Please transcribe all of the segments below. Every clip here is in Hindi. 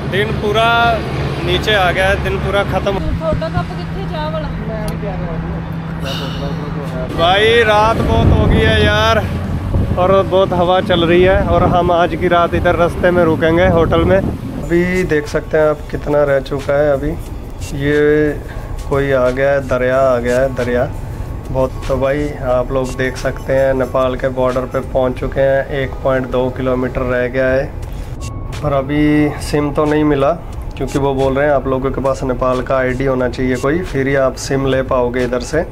दिन पूरा नीचे आ गया है, दिन पूरा खत्म। भाई रात बहुत हो गई है यार, और बहुत हवा चल रही है, और हम आज की रात इधर रास्ते में रुकेंगे होटल में। अभी देख सकते हैं आप कितना रह चुका है। अभी ये कोई आ गया है, दरिया आ गया है, दरिया बहुत। तो भाई आप लोग देख सकते हैं नेपाल के बॉर्डर पे पहुंच चुके हैं। 1.2 किलोमीटर रह गया है, और अभी सिम तो नहीं मिला, क्योंकि वो बोल रहे हैं आप लोगों के पास नेपाल का आईडी होना चाहिए कोई, फिर ही आप सिम ले पाओगे इधर से।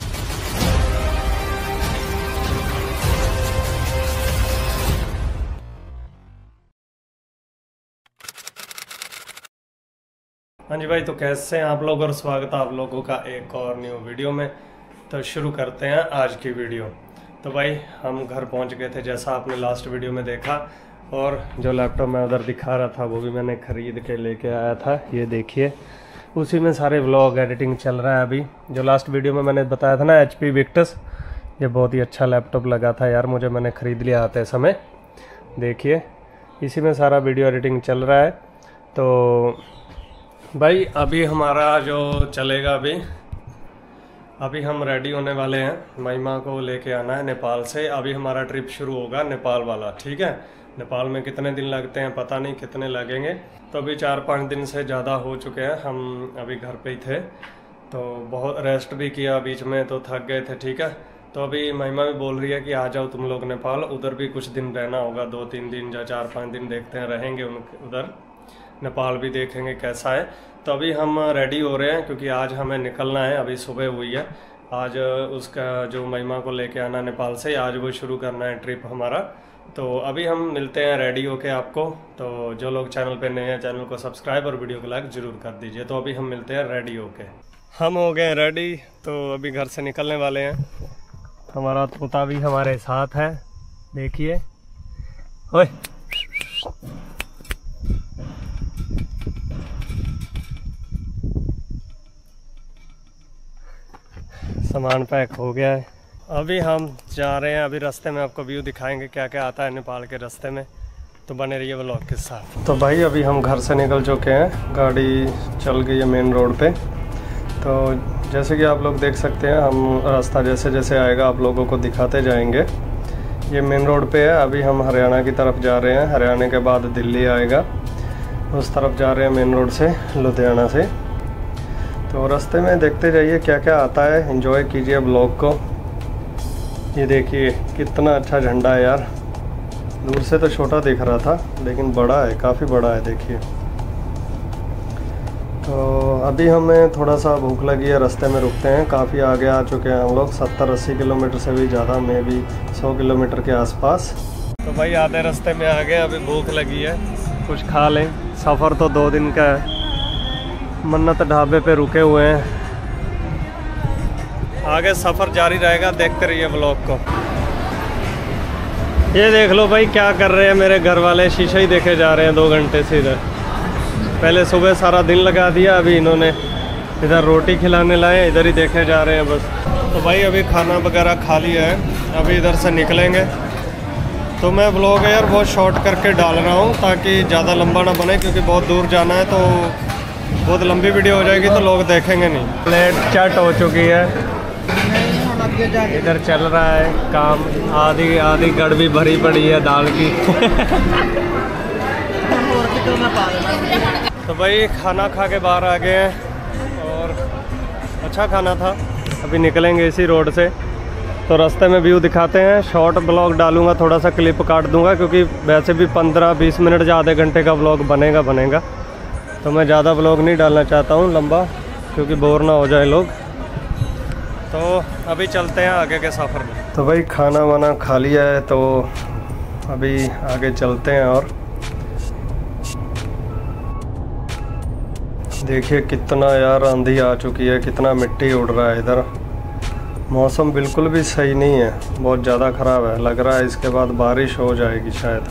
हाँ जी भाई, तो कैसे हैं आप लोग, और स्वागत है आप लोगों का एक और न्यू वीडियो में। तो शुरू करते हैं आज की वीडियो। तो भाई हम घर पहुंच गए थे, जैसा आपने लास्ट वीडियो में देखा, और जो लैपटॉप मैं उधर दिखा रहा था वो भी मैंने ख़रीद के लेके आया था। ये देखिए, उसी में सारे व्लॉग एडिटिंग चल रहा है अभी। जो लास्ट वीडियो में मैंने बताया था ना, HP Victus, ये बहुत ही अच्छा लैपटॉप लगा था यार मुझे, मैंने ख़रीद लिया आते समय। देखिए इसी में सारा वीडियो एडिटिंग चल रहा है। तो भाई अभी हमारा जो चलेगा, अभी हम रेडी होने वाले हैं। महिमा को लेके आना है नेपाल से। अभी हमारा ट्रिप शुरू होगा नेपाल वाला, ठीक है। नेपाल में कितने दिन लगते हैं पता नहीं, कितने लगेंगे। तो अभी 4-5 दिन से ज़्यादा हो चुके हैं, हम अभी घर पे ही थे, तो बहुत रेस्ट भी किया बीच में, तो थक गए थे, ठीक है। तो अभी महिमा भी बोल रही है कि आ जाओ तुम लोग नेपाल, उधर भी कुछ दिन रहना होगा, 2-3 दिन या 4-5 दिन देखते हैं, रहेंगे उधर, नेपाल भी देखेंगे कैसा है। तो अभी हम रेडी हो रहे हैं, क्योंकि आज हमें निकलना है। अभी सुबह हुई है, आज उसका जो महिमा को लेके आना नेपाल से, आज वो शुरू करना है ट्रिप हमारा। तो अभी हम मिलते हैं रेडी होके आपको। तो जो लोग चैनल पे नए हैं, चैनल को सब्सक्राइब और वीडियो को लाइक ज़रूर कर दीजिए। तो अभी हम मिलते हैं रेडी होके। हम हो गए रेडी, तो अभी घर से निकलने वाले हैं। हमारा तोता भी हमारे साथ है, देखिए। ओए सामान पैक हो गया है, अभी हम जा रहे हैं। अभी रास्ते में आपको व्यू दिखाएंगे क्या क्या आता है नेपाल के रास्ते में, तो बने रहिए व्लॉग के साथ। तो भाई अभी हम घर से निकल चुके हैं, गाड़ी चल गई है मेन रोड पे। तो जैसे कि आप लोग देख सकते हैं, हम रास्ता जैसे जैसे आएगा आप लोगों को दिखाते जाएंगे। ये मेन रोड पे है। अभी हम हरियाणा की तरफ जा रहे हैं, हरियाणा के बाद दिल्ली आएगा, उस तरफ जा रहे हैं मेन रोड से, लुधियाना से। तो रास्ते में देखते जाइए क्या क्या आता है, एंजॉय कीजिए ब्लॉग को। ये देखिए कितना अच्छा झंडा है यार, दूर से तो छोटा दिख रहा था लेकिन बड़ा है, काफ़ी बड़ा है, देखिए। तो अभी हमें थोड़ा सा भूख लगी है, रास्ते में रुकते हैं। काफ़ी आगे आ चुके हैं हम लोग, 70-80 किलोमीटर से भी ज़्यादा, में भी 100 किलोमीटर के आसपास। तो भाई आधे रास्ते में आ गए, अभी भूख लगी है, कुछ खा लें। सफ़र तो 2 दिन का है। मन्नत ढाबे पे रुके हुए हैं, आगे सफ़र जारी रहेगा, देखते रहिए व्लॉग को। ये देख लो भाई क्या कर रहे हैं मेरे घर वाले, शीशे ही देखे जा रहे हैं 2 घंटे से इधर। पहले सुबह सारा दिन लगा दिया, अभी इन्होंने इधर रोटी खिलाने लाए, इधर ही देखे जा रहे हैं बस। तो भाई अभी खाना वगैरह खा लिया है, अभी इधर से निकलेंगे। तो मैं व्लॉग यार बहुत शॉर्ट करके डाल रहा हूँ, ताकि ज़्यादा लंबा ना बने, क्योंकि बहुत दूर जाना है, तो बहुत लंबी वीडियो हो जाएगी तो लोग देखेंगे नहीं। प्लेट चट हो चुकी है, इधर चल रहा है काम, आधी गड़बी भरी पड़ी है दाल की। तो भाई खाना खा के बाहर आ गए हैं, और अच्छा खाना था। अभी निकलेंगे इसी रोड से, तो रास्ते में व्यू दिखाते हैं। शॉर्ट ब्लॉग डालूंगा, थोड़ा सा क्लिप काट दूंगा, क्योंकि वैसे भी 15-20 मिनट या आधे घंटे का ब्लॉग बनेगा। तो मैं ज़्यादा ब्लॉग नहीं डालना चाहता हूँ लंबा, क्योंकि बोर ना हो जाए लोग। तो अभी चलते हैं आगे के सफ़र में। तो भाई खाना वाना खा लिया है, तो अभी आगे चलते हैं। और देखिए कितना यार आंधी आ चुकी है, कितना मिट्टी उड़ रहा है इधर। मौसम बिल्कुल भी सही नहीं है, बहुत ज़्यादा ख़राब है, लग रहा है इसके बाद बारिश हो जाएगी शायद।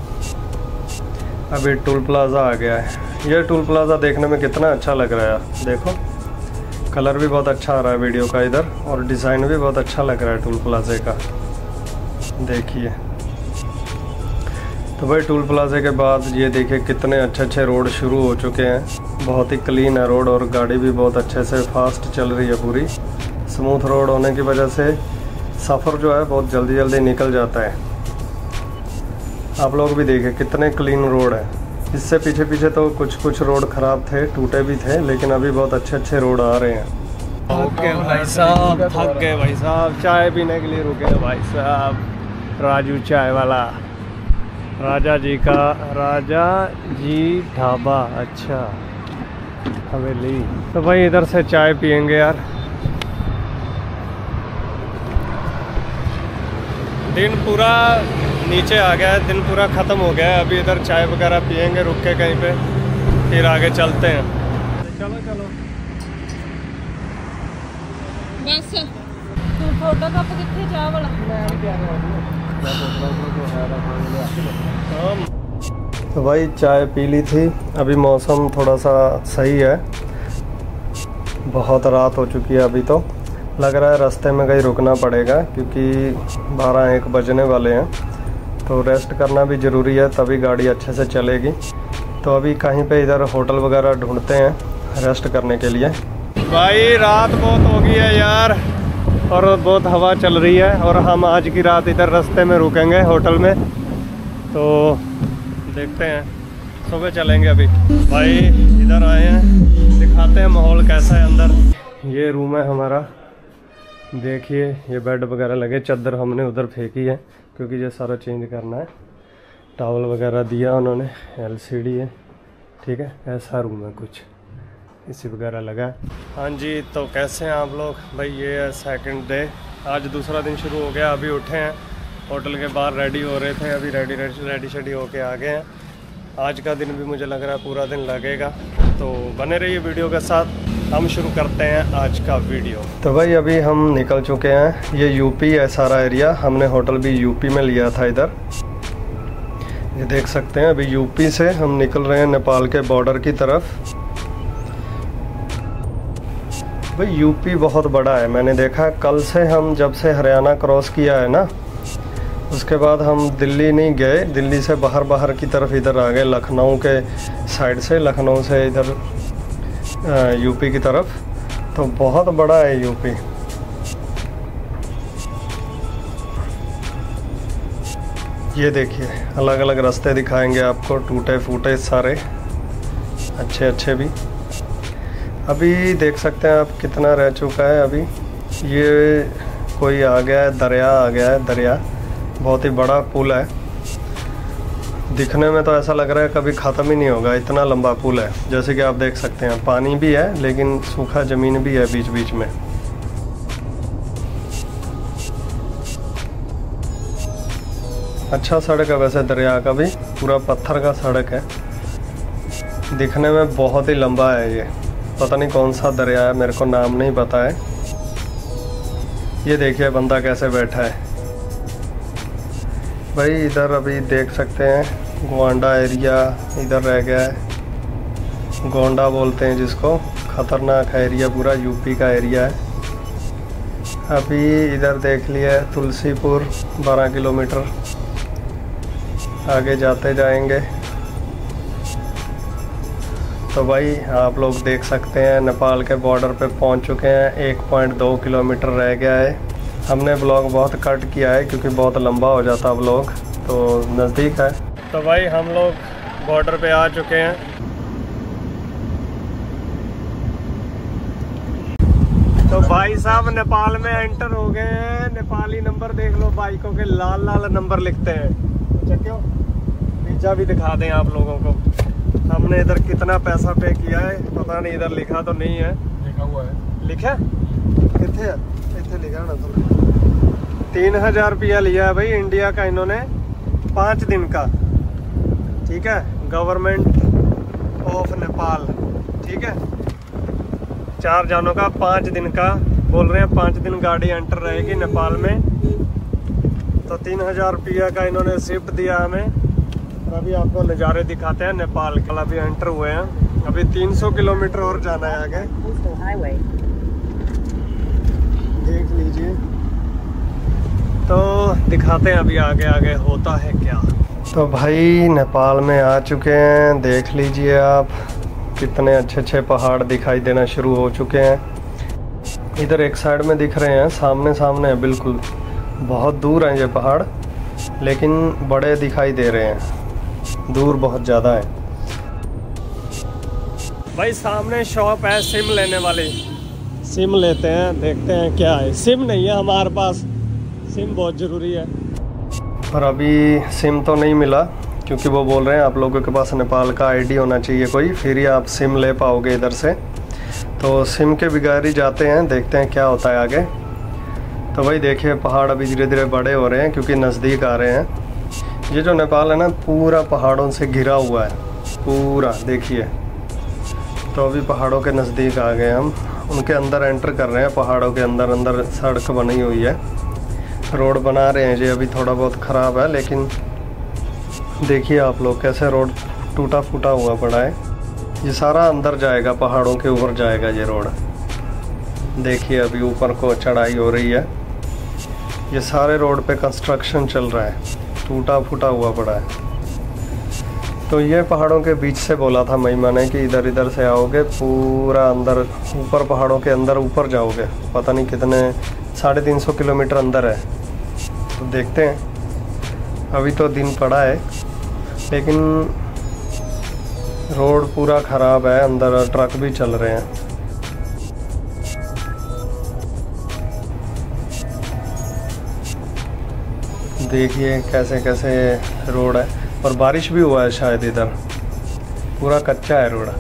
अभी टोल प्लाज़ा आ गया है। ये टोल प्लाज़ा देखने में कितना अच्छा लग रहा है, देखो कलर भी बहुत अच्छा आ रहा है वीडियो का इधर, और डिज़ाइन भी बहुत अच्छा लग रहा है टोल प्लाज़े का। देखिए तो भाई टोल प्लाजा के बाद ये देखिए कितने अच्छे अच्छे रोड शुरू हो चुके हैं। बहुत ही क्लीन है रोड और गाड़ी भी बहुत अच्छे से फास्ट चल रही है। पूरी स्मूथ रोड होने की वजह से सफ़र जो है बहुत जल्दी जल्दी निकल जाता है। आप लोग भी देखिए कितने क्लीन रोड है। इससे पीछे पीछे तो कुछ रोड ख़राब थे, टूटे भी थे, लेकिन अभी बहुत अच्छे अच्छे रोड आ रहे हैं। ओके भाई साहब, थक गए भाई साहब, चाय पीने के लिए रुके भाई साहब। राजू चाय वाला, राजा जी ढाबा, अच्छा हवेली। तो भाई इधर से चाय पियेंगे यार। दिन पूरा नीचे आ गया है, दिन पूरा ख़त्म हो गया है। अभी इधर चाय वगैरह पियेंगे रुक के कहीं पे, फिर आगे चलते हैं। चलो चलो बस तू फोटो कप कितने चाह वाला तो भाई चाय पी ली थी। अभी मौसम थोड़ा सा सही है, बहुत रात हो चुकी है। अभी तो लग रहा है रास्ते में कहीं रुकना पड़ेगा क्योंकि 12-1 बजने वाले हैं। तो रेस्ट करना भी ज़रूरी है, तभी गाड़ी अच्छे से चलेगी। तो अभी कहीं पे इधर होटल वगैरह ढूंढते हैं रेस्ट करने के लिए। भाई रात बहुत हो गई है यार और बहुत हवा चल रही है और हम आज की रात इधर रास्ते में रुकेंगे होटल में। तो देखते हैं, सुबह चलेंगे। अभी भाई इधर आए हैं, दिखाते हैं माहौल कैसा है अंदर। ये रूम है हमारा, देखिए ये बेड वगैरह लगे, चादर हमने उधर फेंकी है क्योंकि ये सारा चेंज करना है। टॉवल वगैरह दिया उन्होंने, LCD है, ठीक है। ऐसा रूम है कुछ, इसी वगैरह लगा है। हाँ जी, तो कैसे हैं आप लोग? भाई ये है सेकंड डे, आज दूसरा दिन शुरू हो गया। अभी उठे हैं, होटल के बाहर रेडी हो रहे थे, अभी रेडी होके आ गए हैं। आज का दिन भी मुझे लग रहा है पूरा दिन लगेगा, तो बने रहिए वीडियो के साथ। हम शुरू करते हैं आज का वीडियो। तो भाई अभी हम निकल चुके हैं, ये यूपी है सारा एरिया। हमने होटल भी यूपी में लिया था इधर, ये देख सकते हैं। अभी यूपी से हम निकल रहे हैं नेपाल के बॉर्डर की तरफ। भाई यूपी बहुत बड़ा है, मैंने देखा कल से हम जब से हरियाणा क्रॉस किया है ना, उसके बाद हम दिल्ली नहीं गए, दिल्ली से बाहर की तरफ इधर आ गए, लखनऊ के साइड से, लखनऊ से इधर यूपी की तरफ। तो बहुत बड़ा है यूपी। ये देखिए अलग अलग रास्ते दिखाएंगे आपको, टूटे फूटे सारे, अच्छे अच्छे भी। अभी देख सकते हैं आप कितना रह चुका है। अभी ये कोई आ गया है, दरिया आ गया है, दरिया बहुत ही बड़ा पुल है। दिखने में तो ऐसा लग रहा है कभी ख़त्म ही नहीं होगा, इतना लंबा पुल है। जैसे कि आप देख सकते हैं पानी भी है लेकिन सूखा ज़मीन भी है बीच बीच में। अच्छा सड़क है वैसे, दरिया का भी पूरा पत्थर का सड़क है। दिखने में बहुत ही लंबा है ये, पता नहीं कौन सा दरिया है, मेरे को नाम नहीं पता है। ये देखिए बंदा कैसे बैठा है। भाई इधर अभी देख सकते हैं गोंडा एरिया इधर रह गया है, गोंडा बोलते हैं जिसको। ख़तरनाक है एरिया, पूरा यूपी का एरिया है। अभी इधर देख लिया तुलसीपुर, 12 किलोमीटर आगे जाते जाएंगे। तो भाई आप लोग देख सकते हैं नेपाल के बॉर्डर पे पहुंच चुके हैं, 1.2 किलोमीटर रह गया है। हमने ब्लॉग बहुत कट किया है क्योंकि बहुत लंबा हो जाता ब्लॉग, तो नज़दीक है। तो भाई हम लोग बॉर्डर पे आ चुके हैं। तो भाई साहब नेपाल में एंटर हो गए हैं। नेपाली नंबर देख लो, बाइकों के लाल लाल नंबर लिखते हैं। क्यों वीजा भी दिखा दें आप लोगों को। हमने इधर कितना पैसा पे किया है पता नहीं, इधर लिखा तो नहीं है, लिखा हुआ है। लिखा कितने है? इतने लिखा ना तो 3000 रुपया लिया है भाई इंडिया का इन्होंने, 5 दिन का, ठीक है। गवर्नमेंट ऑफ नेपाल, ठीक है। 4 जानों का 5 दिन का बोल रहे हैं। 5 दिन गाड़ी एंटर रहेगी नेपाल में। तो 3000 रुपया का इन्होंने शिफ्ट दिया हमें। अभी आपको नज़ारे दिखाते हैं नेपाल के। अभी एंटर हुए हैं, अभी 300 किलोमीटर और जाना है आगे, देख लीजिए। तो दिखाते हैं अभी आगे आगे होता है क्या। तो भाई नेपाल में आ चुके हैं, देख लीजिए आप कितने अच्छे अच्छे पहाड़ दिखाई देना शुरू हो चुके हैं। इधर एक साइड में दिख रहे हैं, सामने सामने है बिल्कुल, बहुत दूर हैं ये पहाड़ लेकिन बड़े दिखाई दे रहे हैं, दूर बहुत ज़्यादा है। भाई सामने शॉप है सिम लेने वाली, सिम लेते हैं, देखते हैं क्या है। सिम नहीं है हमारे पास, सिम बहुत ज़रूरी है। और अभी सिम तो नहीं मिला क्योंकि वो बोल रहे हैं आप लोगों के पास नेपाल का आईडी होना चाहिए कोई, फिर ही आप सिम ले पाओगे इधर से। तो सिम के बिगाड़ ही जाते हैं, देखते हैं क्या होता है आगे। तो भाई देखिए पहाड़ अभी धीरे धीरे बड़े हो रहे हैं क्योंकि नज़दीक आ रहे हैं। ये जो नेपाल है ना पूरा पहाड़ों से घिरा हुआ है पूरा, देखिए। तो अभी पहाड़ों के नज़दीक आ गए हम, उनके अंदर एंटर कर रहे हैं। पहाड़ों के अंदर अंदर सड़क बनी हुई है, रोड बना रहे हैं जी। अभी थोड़ा बहुत ख़राब है लेकिन देखिए आप लोग कैसे रोड टूटा फूटा हुआ पड़ा है। ये सारा अंदर जाएगा, पहाड़ों के ऊपर जाएगा ये रोड। देखिए अभी ऊपर को चढ़ाई हो रही है, ये सारे रोड पे कंस्ट्रक्शन चल रहा है, टूटा फूटा हुआ पड़ा है। तो ये पहाड़ों के बीच से बोला था महिमा ने कि इधर इधर से आओगे पूरा अंदर ऊपर पहाड़ों के अंदर ऊपर जाओगे, पता नहीं कितने 350 किलोमीटर अंदर है। तो देखते हैं, अभी तो दिन पड़ा है लेकिन रोड पूरा ख़राब है, अंदर ट्रक भी चल रहे हैं। देखिए कैसे कैसे रोड है, और बारिश भी हुआ है शायद, इधर पूरा कच्चा है रोड।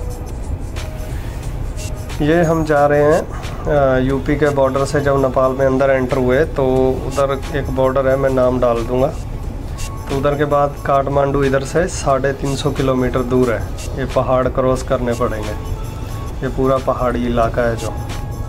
ये हम जा रहे हैं यूपी के बॉर्डर से, जब नेपाल में अंदर एंटर हुए तो उधर एक बॉर्डर है, मैं नाम डाल दूँगा। तो उधर के बाद काठमांडू इधर से 350 किलोमीटर दूर है। ये पहाड़ क्रॉस करने पड़ेंगे, ये पूरा पहाड़ी इलाका है जो।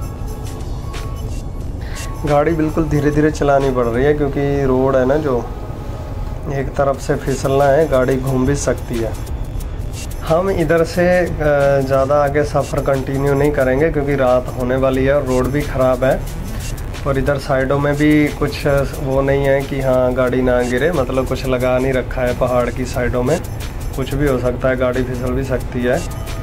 गाड़ी बिल्कुल धीरे धीरे चलानी पड़ रही है क्योंकि रोड है ना जो, एक तरफ से फिसलना है, गाड़ी घूम भी सकती है। हम इधर से ज़्यादा आगे सफ़र कंटिन्यू नहीं करेंगे क्योंकि रात होने वाली है और रोड भी ख़राब है। और इधर साइडों में भी कुछ वो नहीं है कि हाँ गाड़ी ना गिरे, मतलब कुछ लगा नहीं रखा है पहाड़ की साइडों में, कुछ भी हो सकता है, गाड़ी फिसल भी सकती है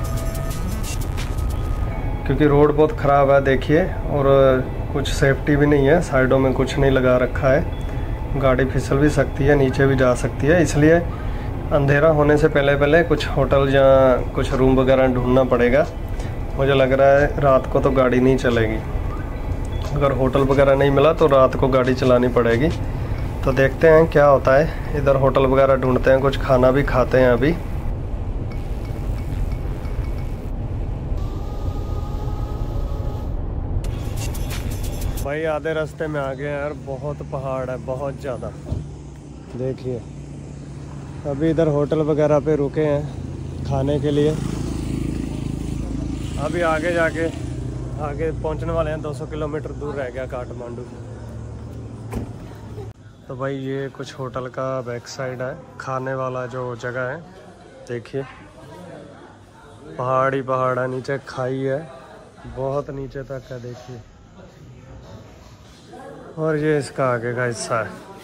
क्योंकि रोड बहुत ख़राब है देखिए। और कुछ सेफ्टी भी नहीं है, साइडों में कुछ नहीं लगा रखा है, गाड़ी फिसल भी सकती है, नीचे भी जा सकती है। इसलिए अंधेरा होने से पहले पहले कुछ होटल या कुछ रूम वगैरह ढूंढना पड़ेगा। मुझे लग रहा है रात को तो गाड़ी नहीं चलेगी, अगर होटल वगैरह नहीं मिला तो रात को गाड़ी चलानी पड़ेगी। तो देखते हैं क्या होता है, इधर होटल वगैरह ढूंढते हैं, कुछ खाना भी खाते हैं अभी। भाई आधे रास्ते में आ गए यार, बहुत पहाड़ है, बहुत ज़्यादा। देखिए अभी इधर होटल वगैरह पे रुके हैं खाने के लिए। अभी आगे जाके आगे पहुंचने वाले हैं, 200 किलोमीटर दूर रह गया काठमांडू। तो भाई ये कुछ होटल का बैक साइड है, खाने वाला जो जगह है। देखिए पहाड़ ही पहाड़ है, नीचे खाई है, बहुत नीचे तक है देखिए। और ये इसका आगे का हिस्सा है।